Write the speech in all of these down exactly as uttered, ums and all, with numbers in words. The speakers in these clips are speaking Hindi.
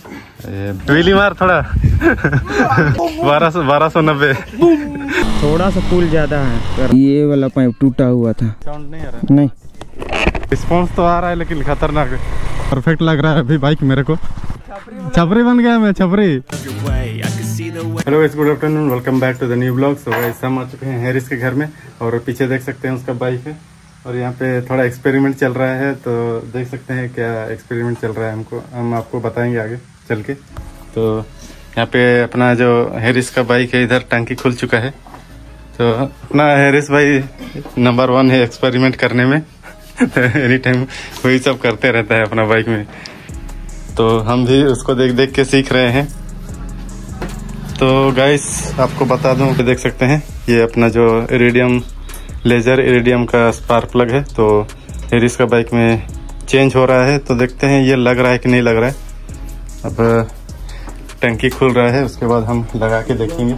ट्विली मार थोड़ा। बारह सौ बारह सौ नब्बे। थोड़ा सा पुल ज्यादा है। ये वाला पाइप टूटा हुआ था। साउंड नहीं आ रहा? नहीं, रिस्पॉन्स तो आ रहा है लेकिन खतरनाक है। परफेक्ट लग रहा है अभी बाइक मेरे को। छपरी बन गया मैं, छपरी। Hello guys, good afternoon, welcome back to the new blog. So guys हम आ चुके हैं हैरिस के घर में और पीछे देख सकते हैं उसका बाइक है और यहाँ पे थोड़ा एक्सपेरिमेंट चल रहा है। तो देख सकते हैं क्या एक्सपेरिमेंट चल रहा है, हमको हम आपको बताएंगे आगे चल के। तो यहाँ पे अपना जो हैरिस का बाइक है, इधर टंकी खुल चुका है। तो अपना हैरिस भाई नंबर वन है एक्सपेरिमेंट करने में। एनी टाइम वही सब करते रहता है अपना बाइक में। तो हम भी उसको देख देख के सीख रहे हैं। तो गाइस आपको बता दूं कि देख सकते हैं ये अपना जो इरिडियम लेजर इरिडियम का स्पार्क प्लग है। तो हैरिस का बाइक में चेंज हो रहा है। तो देखते हैं ये लग रहा है कि नहीं लग रहा है। अब टंकी खुल रहा है, उसके बाद हम लगा के देखेंगे।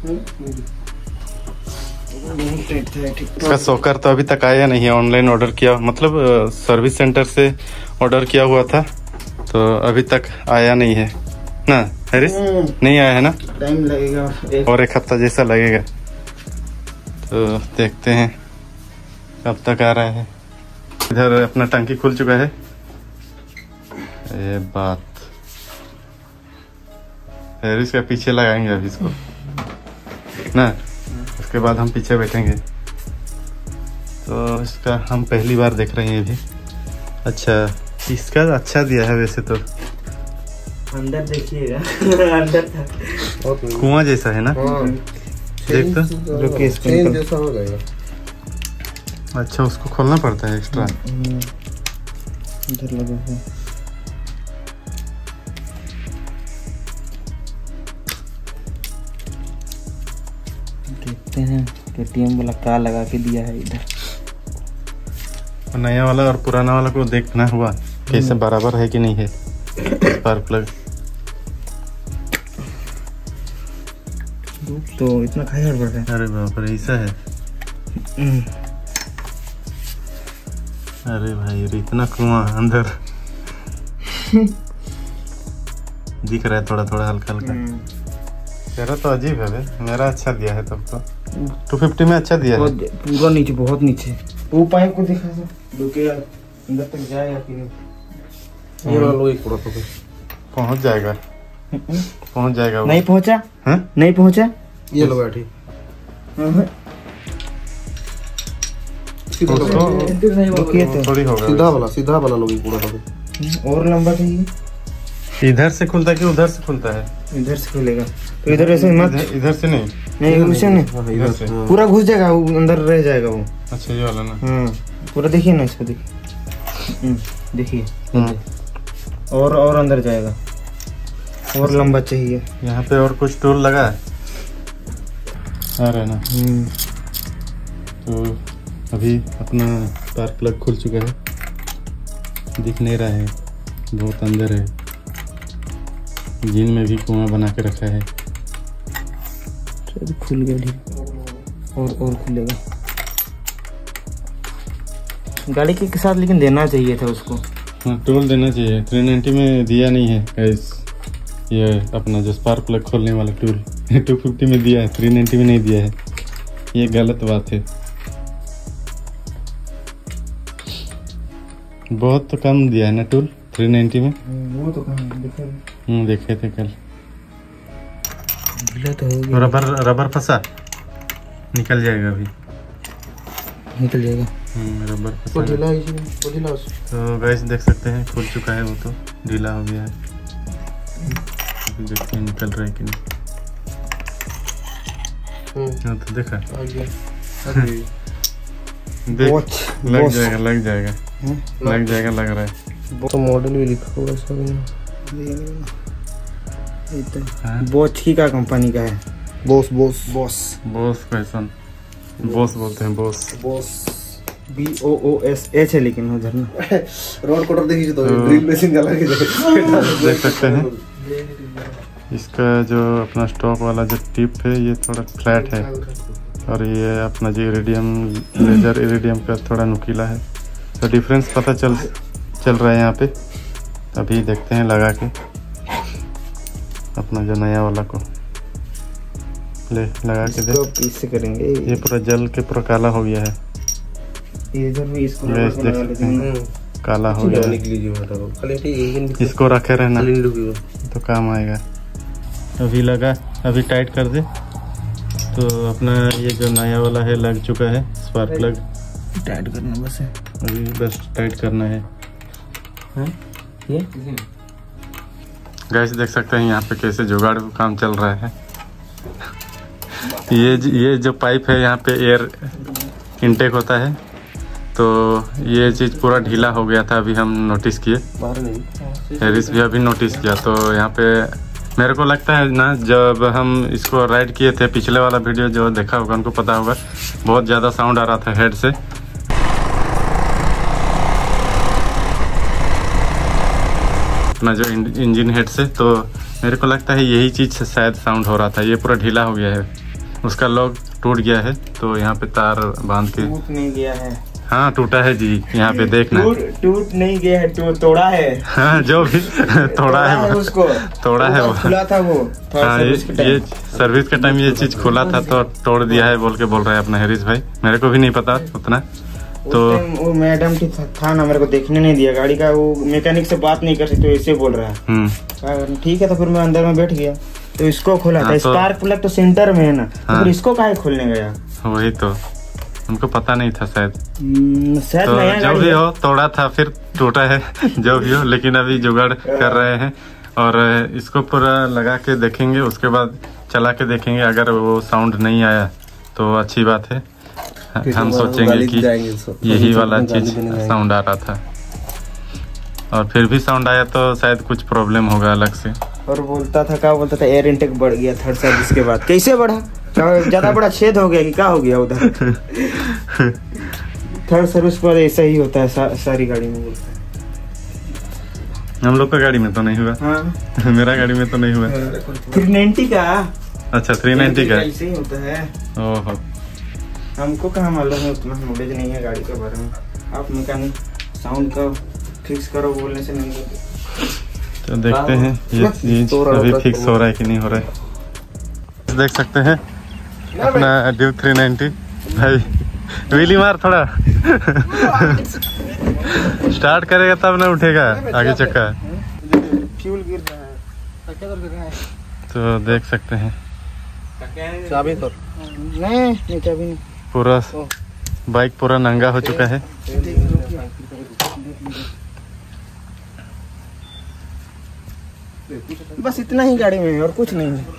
इसका सोकर तो अभी तक आया नहीं है। ऑनलाइन ऑर्डर किया, मतलब सर्विस सेंटर से ऑर्डर किया हुआ था, तो अभी तक आया नहीं है ना हैरिस? नहीं आया है ना? टाइम लगेगा और एक हफ्ता जैसा लगेगा। तो देखते हैं कब तक आ रहा है। इधर अपना टंकी खुल चुका है। ये बात हैरिस का पीछे लगाएंगे अभी इसको ना, उसके बाद हम पीछे बैठेंगे। तो इसका हम पहली बार देख रहे हैं अभी। अच्छा, इसका अच्छा दिया है वैसे तो। अंदर देखिएगा। अंदर था कुआं जैसा है ना। देख तो जैसा हो जाएगा। अच्छा, उसको खोलना पड़ता है एक्स्ट्रा। इधर लगा है। देखते हैं केटीएम वाला क्या लगा के दिया है इधर। नया वाला और पुराना वाला को देखना हुआ कैसे बराबर है कि नहीं है स्पार्क प्लग। तो इतना खाया पड़ रहा है। अरे बाप रे, ऐसा है। अरे भाई इतना कुआं अंदर दिख रहा है थोड़ा थोड़ा हल्का हल्का। तेरा तो अजीब है बे। मेरा अच्छा दिया है तब तो। टू फिफ्टी में अच्छा दिया है। पूरा नीचे, बहुत नीचे। वो पाइप को दिखा सर अंदर तक जाएगा कि नहीं? ये वाला एक पूरा पहुंच जाएगा, पहुंच जाएगा वो। नहीं पहुंचा है? नहीं पहुंचा। ये लो बैठी। थोड़ी होगा। सीधा वाला, सीधा वाला लोगी पूरा होगा। और लंबा चाहिए। इधर से खुलता है कि उधर से खुलता है? इधर से खुलेगा। तो इधर ऐसे मत। इधर से नहीं, नहीं उसे नहीं, इधर से पूरा घुस जाएगा, वो अंदर रह जाएगा वो। अच्छा, ये वाला ना। हाँ पूरा देखिए ना इसको, देखिए देखिए। और और अंदर जाएगा। और लंबा चाहिए। यहाँ पे और कुछ टूल लगा है आ रहा है ना। तो अभी अपना स्पार्क प्लग खुल चुका है। दिख नहीं रहा है, बहुत अंदर है। जिन में भी कुआं बना के रखा है। खुल गया और और खुलेगा गाड़ी के साथ, लेकिन देना चाहिए था उसको। हाँ, टूल देना चाहिए। थ्री नाइन्टी में दिया नहीं है गाइस, ये अपना जो स्पार्क प्लग खोलने वाला टूल टू फिफ्टी में दिया है, थ्री नाइन्टी में नहीं दिया है। ये गलत बात है। बहुत तो कम दिया है ना टूल थ्री नाइन्टी में। वो तो कहाँ देखे? हम्म देखे थे कल। ढीला तो हो गया। रबर रबर फंसा, निकल जाएगा अभी, निकल जाएगा। हम्म रबर फंसा। वो ढीला है, वो ढीला। तो गाइस देख सकते हैं खुल चुका है, वो तो ढीला हो गया है। अभी देखते हैं निकल रहा है कि नहीं। हाँ तो देखा, देख लग जाएगा लग जाएगा लग जाएगा लग रहा है। तो मॉडल भी लिखा हुआ सब। बोच की का कंपनी का है? Boss boss boss boss fashion, boss बोलते हैं boss. Boss B O O S H है लेकिन उधर ना। रोड कटर देखिए तो ड्रिल मशीन का लगे। देख सकते हैं इसका जो अपना स्टॉक वाला जो टिप है ये थोड़ा फ्लैट है और ये अपना जो इरिडियम लेजर इरिडियम का थोड़ा नुकीला है। तो डिफरेंस पता चल चल रहा है यहाँ पे। अभी देखते हैं लगा के। अपना जो नया वाला को ले लगा के दे। इससे करेंगे। ये पूरा जल के पूरा काला हो गया है। इधर भी इसको ये लगा के देख लगा सकते लेते हैं, हैं। काला हो गया है। इसको रखे रहना तो काम आएगा। अभी लगा, अभी टाइट कर दे तो अपना ये जो नया वाला है लग चुका है स्पार्क प्लग। टाइट करना बस है, अभी बस टाइट करना है। हाँ? ये गैस देख सकते हैं यहाँ पे कैसे जुगाड़ काम चल रहा है। ये ये जो पाइप है यहाँ पे एयर इनटेक होता है, तो ये चीज़ पूरा ढीला हो गया था। अभी हम नोटिस किए, हैरिस भी अभी नोटिस किया। तो यहाँ पे मेरे को लगता है ना, जब हम इसको राइड किए थे, पिछले वाला वीडियो जो देखा होगा उनको पता होगा, बहुत ज़्यादा साउंड आ रहा था हेड से। अपना जो इंजन हेड से, तो मेरे को लगता है यही चीज़ से शायद साउंड हो रहा था। ये पूरा ढीला हो गया है, उसका लॉक टूट गया है, तो यहाँ पे तार बांध के। टूट नहीं गया है। हाँ टूटा है जी, यहाँ पे देखना। टूट टूट नहीं गया है, तो तोड़ा है। हाँ जो भी तोड़ा है वो, उसको तोड़ा है वो। खुला था वो। हाँ ये ये सर्विस के टाइम ये चीज खुला था तो तोड़ दिया है बोल के बोल रहा है अपना हैरिस भाई। मेरे को भी नहीं पता उतना। तो वो मैडम ठीक था ना, मेरे को देखने नहीं दिया गाड़ी का। वो मैकेनिक से बात नहीं कर सकते, तो ऐसे बोल रहा है। ठीक है, तो फिर मैं अंदर में बैठ गया तो इसको खोला था। स्पार्क प्लग तो सेंटर में है ना, तो फिर इसको काहे खोलने गया? वही तो उनको पता नहीं था शायद। शायद तो नया जो भी हो, तोड़ा था फिर टूटा है जो भी हो, लेकिन अभी जुगाड़ कर रहे हैं और इसको पूरा लगा के देखेंगे। उसके बाद चला के देखेंगे, अगर वो साउंड नहीं आया तो अच्छी बात है। हम सोचेंगे कि यही वाला चीज साउंड आ रहा था, और फिर भी साउंड आया तो शायद कुछ प्रॉब्लम होगा अलग से। और बोलता था, क्या बोलता था, एयर इनटेक बढ़ गया थर्ड सर्विस के बाद। कैसे बढ़ा? ज्यादा बड़ा छेद हो गया कि क्या हो गया उधर? थर्ड सर्विस के बाद ऐसा ही होता है, सा, सारी गाड़ी में बोलता है। हम लोग का गाड़ी में तो नहीं हुआ। हाँ। मेरा गाड़ी में तो नहीं हुआ। थ्री नाइन्टी का। अच्छा थ्री नाइन्टी का ऐसे ही होता है। ओहो, हमको कहाँ मालूम है, उतना नॉलेज नहीं है गाड़ी के बारे में। आप मैकेनिक साउंड का फिक्स करो बोलने से नहीं होता। तो देखते हैं ये चीज अभी फिक्स हो रहा है कि नहीं हो रहा है। देख सकते हैं अपना ड्यूक थ्री नाइन्टी भाई। व्हीली मार थोड़ा स्टार्ट करेगा तब ना उठेगा आगे चक्का। फ्यूल गिर रहा है। तो देख सकते हैं चाबी तो नहीं नहीं चाबी नहीं। पूरा बाइक पूरा नंगा हो चुका है। बस इतना ही गाड़ी में है और कुछ नहीं है।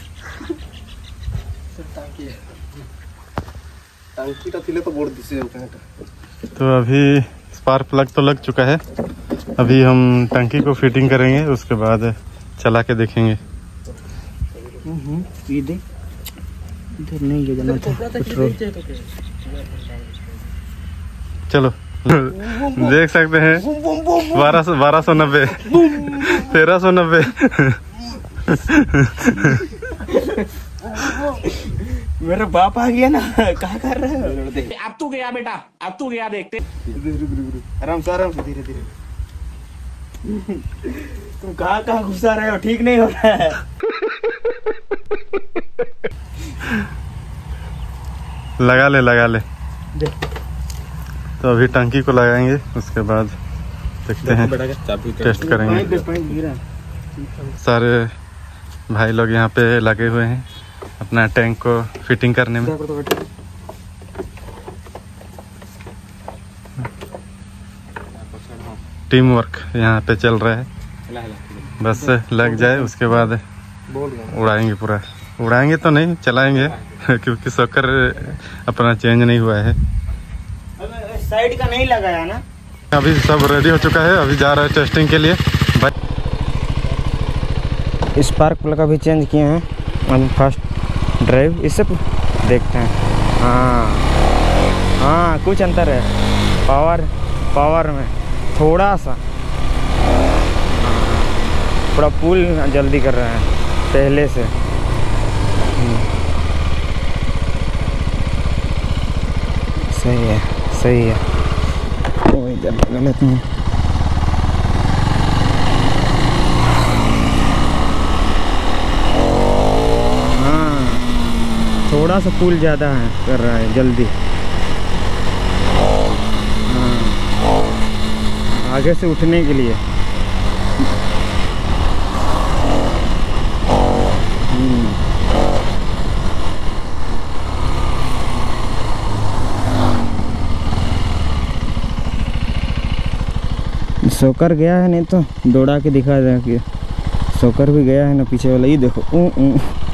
तो अभी स्पार्क प्लग तो लग चुका है, अभी हम टंकी को फिटिंग करेंगे, उसके बाद चला के देखेंगे। ये देख, इधर नहीं ले जाना था पेट्रोल। चलो देख सकते हैं बारह सौ बारह सौ नब्बे तेरह सौ नब्बे। मेरा बाप आ गया ना, कहाँ कर रहे हो? अब तू गया बेटा, अब तू गया, देखते। आराम से आराम से, धीरे धीरे। तुम कहाँ कहाँ घुसा रहे हो? ठीक नहीं हो रहा है। लगा ले लगा ले। तो अभी टंकी को लगाएंगे, उसके बाद देखते हैं, टेस्ट करेंगे। सारे भाई लोग यहाँ पे लगे हुए हैं अपना टैंक को फिटिंग करने में। टीम वर्क यहाँ पे चल रहा है, बस लग जाए उसके बाद उड़ाएंगे। पूरा उड़ाएंगे तो नहीं, चलाएंगे क्योंकि शॉकर अपना चेंज नहीं हुआ है। साइड का नहीं लगाया ना। अभी सब रेडी हो चुका है, अभी जा रहा है टेस्टिंग के लिए। स्पार्क प्लग अभी चेंज किए हैं, हम फर्स्ट ड्राइव इससे देखते हैं। हाँ हाँ कुछ अंतर है पावर पावर में, थोड़ा सा थोड़ा पुल जल्दी कर रहे हैं पहले से। सही है सही है। ओ इधर लगा लेते हैं। थोड़ा सा पुल ज़्यादा है कर रहा है जल्दी। हाँ, आगे से उठने के लिए। सोकर गया है, नहीं तो दौड़ा के दिखा दे कि सोकर भी गया है ना पीछे वाला। ये देखो ऊ ऊ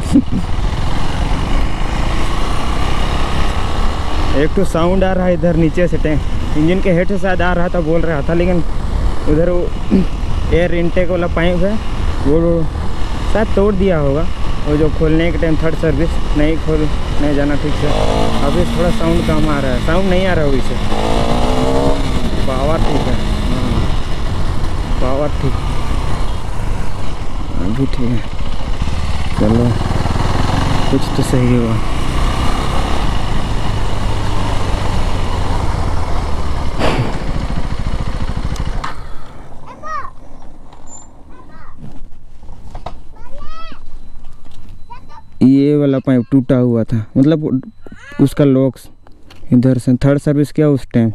एक तो साउंड आ रहा है इधर नीचे से, टैंक इंजन के हेड से शायद आ रहा था, बोल रहा था, लेकिन उधर वो एयर इनटेक वाला पाइप है वो शायद तोड़ दिया होगा। वो जो खोलने के टाइम थर्ड सर्विस नहीं खोल नहीं जाना ठीक से। अभी थोड़ा साउंड कम आ रहा है, साउंड नहीं आ रहा है वैसे, पावर ठीक है। पावर ठीक अभी ठीक है। चलो कुछ तो सही हुआ। ये वाला पाइप टूटा हुआ था, मतलब उसका लॉक्स इधर से थर्ड सर्विस किया उस टाइम,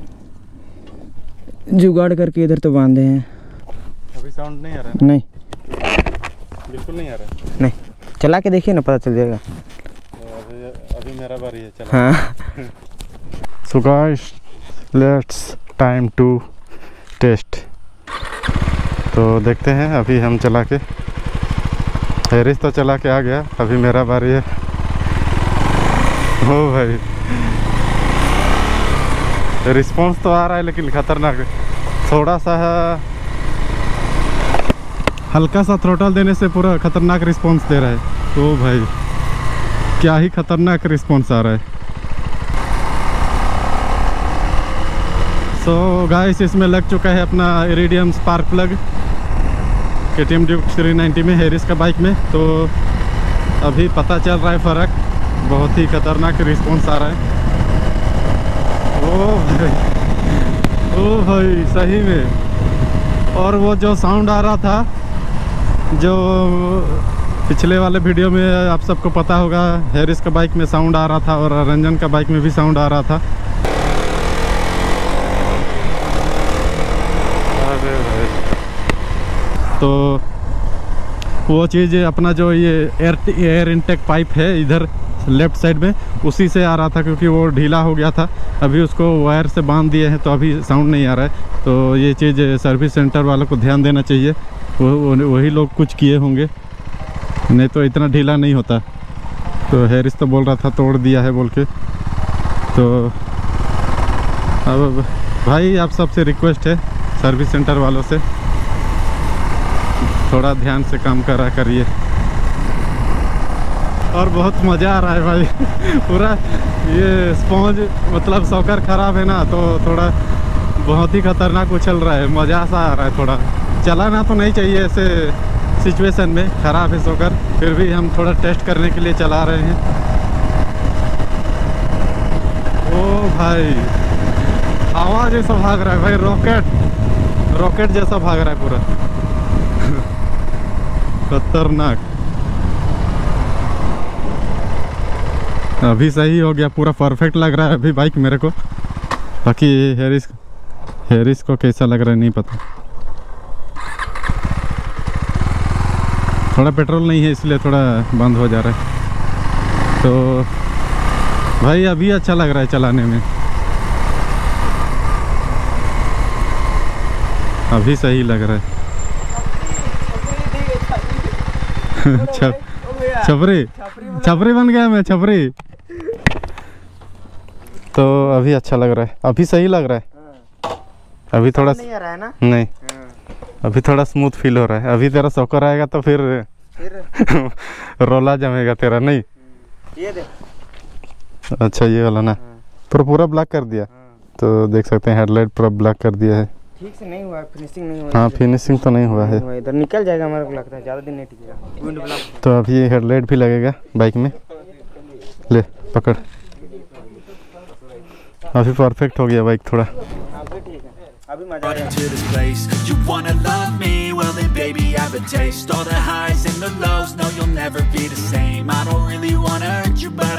जुगाड़ करके इधर तो बांधे हैं। अभी साउंड नहीं आ रहा है? नहीं, बिल्कुल नहीं आ रहा है। नहीं, चला के देखिए ना, पता चल जाएगा। अभी अभी मेरा बारी है, चला। हाँ। So guys, let's time to test. तो देखते हैं, अभी हम चला के, हैरिस तो चला के आ गया, अभी मेरा बारी है। ओ भाई, रिस्पॉन्स तो आ रहा है लेकिन खतरनाक है। थोड़ा सा हल्का सा थ्रोटल देने से पूरा खतरनाक रिस्पॉन्स दे रहा है। ओ भाई, क्या ही खतरनाक रिस्पॉन्स आ रहा है। सो गाइस, इसमें लग चुका है अपना iridium spark plug K T M Duke three ninety में, हैरिस का बाइक में। तो अभी पता चल रहा है फ़र्क, बहुत ही खतरनाक रिस्पॉन्स आ रहा है। ओ भाई, ओ भाई सही में। और वो जो साउंड आ रहा था, जो पिछले वाले वीडियो में आप सबको पता होगा, हैरिस का बाइक में साउंड आ रहा था और रंजन का बाइक में भी साउंड आ रहा था। अरे भाई, तो वो चीज़ अपना जो ये एयर एयर इनटेक पाइप है इधर लेफ्ट साइड में, उसी से आ रहा था, क्योंकि वो ढीला हो गया था। अभी उसको वायर से बांध दिए हैं तो अभी साउंड नहीं आ रहा है। तो ये चीज़ सर्विस सेंटर वालों को ध्यान देना चाहिए, वो वही लोग कुछ किए होंगे, नहीं तो इतना ढीला नहीं होता। तो हैरिस तो बोल रहा था तोड़ दिया है बोल के। तो अब भाई आप सबसे रिक्वेस्ट है, सर्विस सेंटर वालों से, थोड़ा ध्यान से काम करा करिए। और बहुत मज़ा आ रहा है भाई। पूरा ये स्पॉन्ज, मतलब सॉकर ख़राब है ना, तो थोड़ा बहुत ही खतरनाक उछल रहा है, मज़ा सा आ रहा है। थोड़ा चलाना तो नहीं चाहिए ऐसे सिचुएशन में, ख़राब है सॉकर, फिर भी हम थोड़ा टेस्ट करने के लिए चला रहे हैं। ओ भाई, हवा जैसा भाग रहा है भाई, रॉकेट रॉकेट जैसा भाग रहा है पूरा। खतरनाक। अभी सही हो गया, पूरा परफेक्ट लग रहा है अभी बाइक मेरे को। बाकी हैरिस हैरिस को कैसा लग रहा है नहीं पता। थोड़ा पेट्रोल नहीं है इसलिए थोड़ा बंद हो जा रहा है। तो भाई अभी अच्छा लग रहा है चलाने में, अभी सही लग रहा है। छप छपरी छपरी बन गया मैं, छपरी। तो अभी अच्छा लग रहा है, अभी सही लग रहा है। अभी थोड़ा नहीं आ रहा है ना? नहीं, अभी थोड़ा स्मूथ फील हो रहा है। अभी तेरा सॉकर आएगा तो फिर, फिर? रोला जमेगा तेरा। नहीं ये दे। अच्छा ये वाला ना, पूरा पूरा ब्लैक कर दिया। तो देख सकते हैं हेडलाइट पूरा ब्लैक कर दिया है। ठीक से नहीं हुआ, फिनिशिंग नहीं हुआ। हाँ, फिनिशिंग तो नहीं हुआ है। इधर निकल जाएगा, हमारे को लगता है ज़्यादा दिन नहीं टिकेगा। Wind block. तो अभी ये हेडलाइट भी लगेगा बाइक में। ले पकड़, अभी परफेक्ट हो गया बाइक थोड़ा। अभी मजा आ to this place. You wanna love me? Well then baby I have a taste. All the highs and the lows, no you'll never be the same. I don't really wanna hurt you but